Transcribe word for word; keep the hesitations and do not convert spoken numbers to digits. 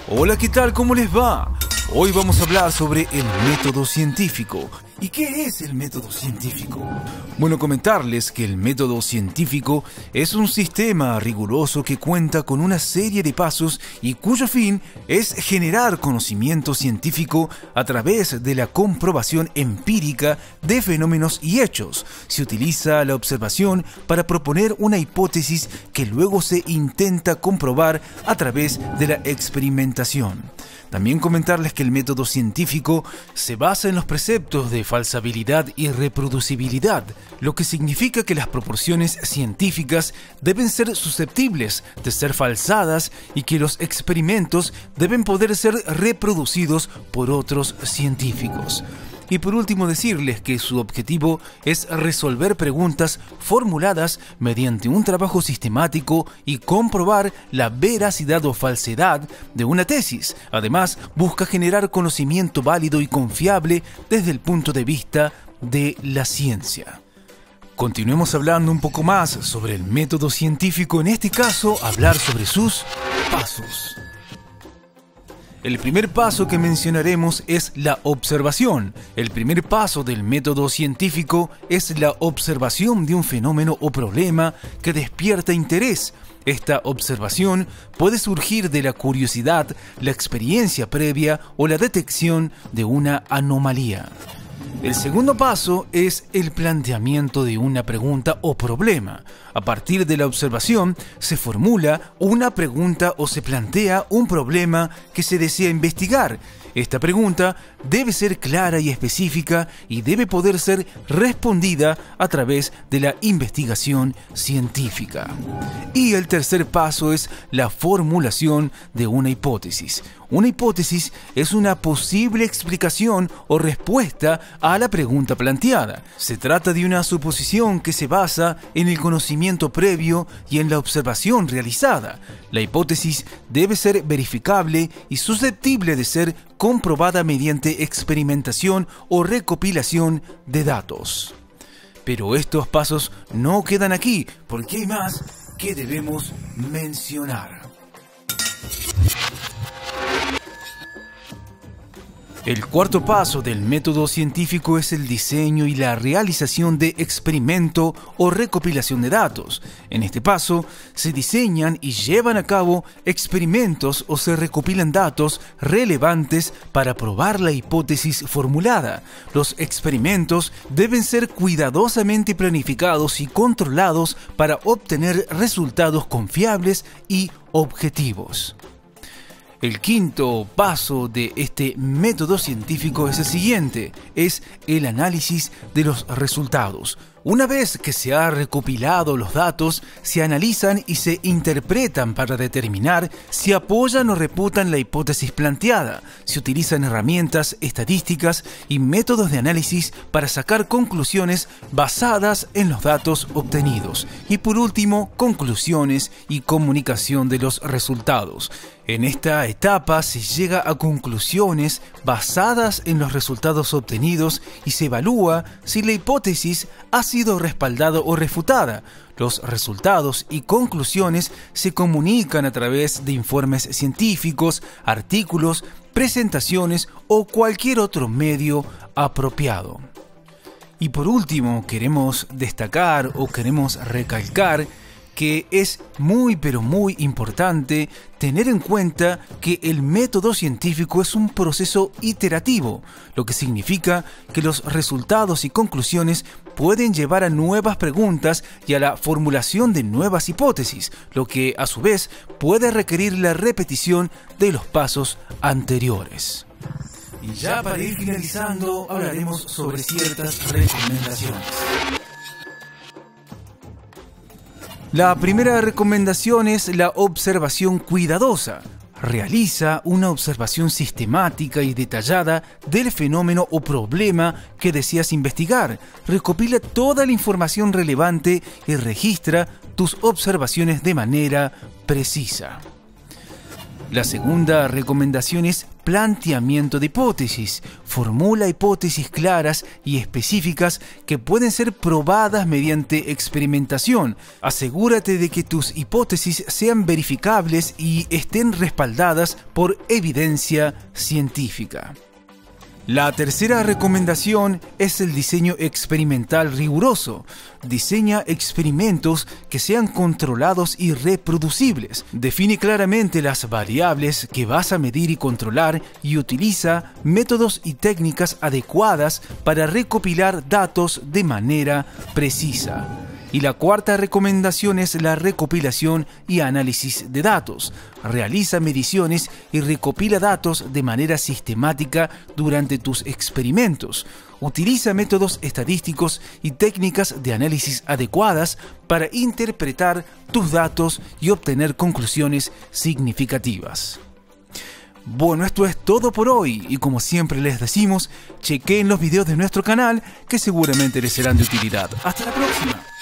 Hola, ¿qué tal? ¿Cómo les va? Hoy vamos a hablar sobre el método científico. ¿Y qué es el método científico? Bueno, comentarles que el método científico es un sistema riguroso que cuenta con una serie de pasos y cuyo fin es generar conocimiento científico a través de la comprobación empírica de fenómenos y hechos. Se utiliza la observación para proponer una hipótesis que luego se intenta comprobar a través de la experimentación. También comentarles que el método científico se basa en los preceptos de falsabilidad y reproducibilidad, lo que significa que las proporciones científicas deben ser susceptibles de ser falsadas y que los experimentos deben poder ser reproducidos por otros científicos. Y por último decirles que su objetivo es resolver preguntas formuladas mediante un trabajo sistemático y comprobar la veracidad o falsedad de una tesis. Además, busca generar conocimiento válido y confiable desde el punto de vista de la ciencia. Continuemos hablando un poco más sobre el método científico, en este caso hablar sobre sus pasos. El primer paso que mencionaremos es la observación. El primer paso del método científico es la observación de un fenómeno o problema que despierta interés. Esta observación puede surgir de la curiosidad, la experiencia previa o la detección de una anomalía. El segundo paso es el planteamiento de una pregunta o problema. A partir de la observación se formula una pregunta o se plantea un problema que se desea investigar. Esta pregunta debe ser clara y específica y debe poder ser respondida a través de la investigación científica. Y el tercer paso es la formulación de una hipótesis. Una hipótesis es una posible explicación o respuesta a la pregunta planteada. Se trata de una suposición que se basa en el conocimiento previo y en la observación realizada. La hipótesis debe ser verificable y susceptible de ser comprobada mediante experimentación o recopilación de datos. Pero estos pasos no quedan aquí, porque hay más que debemos mencionar. El cuarto paso del método científico es el diseño y la realización de experimento o recopilación de datos. En este paso, se diseñan y llevan a cabo experimentos o se recopilan datos relevantes para probar la hipótesis formulada. Los experimentos deben ser cuidadosamente planificados y controlados para obtener resultados confiables y objetivos. El quinto paso de este método científico es el siguiente, es el análisis de los resultados. Una vez que se han recopilado los datos, se analizan y se interpretan para determinar si apoyan o refutan la hipótesis planteada. Se utilizan herramientas estadísticas y métodos de análisis para sacar conclusiones basadas en los datos obtenidos. Y por último, conclusiones y comunicación de los resultados. En esta etapa se llega a conclusiones basadas en los resultados obtenidos y se evalúa si la hipótesis ha sido respaldada o refutada. Los resultados y conclusiones se comunican a través de informes científicos, artículos, presentaciones o cualquier otro medio apropiado. Y por último, queremos destacar o queremos recalcar que es muy pero muy importante tener en cuenta que el método científico es un proceso iterativo, lo que significa que los resultados y conclusiones pueden llevar a nuevas preguntas y a la formulación de nuevas hipótesis, lo que a su vez puede requerir la repetición de los pasos anteriores. Y ya para ir finalizando hablaremos sobre ciertas recomendaciones. La primera recomendación es la observación cuidadosa. Realiza una observación sistemática y detallada del fenómeno o problema que deseas investigar. Recopila toda la información relevante y registra tus observaciones de manera precisa. La segunda recomendación es planteamiento de hipótesis. Formula hipótesis claras y específicas que pueden ser probadas mediante experimentación. Asegúrate de que tus hipótesis sean verificables y estén respaldadas por evidencia científica. La tercera recomendación es el diseño experimental riguroso. Diseña experimentos que sean controlados y reproducibles. Define claramente las variables que vas a medir y controlar y utiliza métodos y técnicas adecuadas para recopilar datos de manera precisa. Y la cuarta recomendación es la recopilación y análisis de datos. Realiza mediciones y recopila datos de manera sistemática durante tus experimentos. Utiliza métodos estadísticos y técnicas de análisis adecuadas para interpretar tus datos y obtener conclusiones significativas. Bueno, esto es todo por hoy y como siempre les decimos, chequeen los videos de nuestro canal que seguramente les serán de utilidad. ¡Hasta la próxima!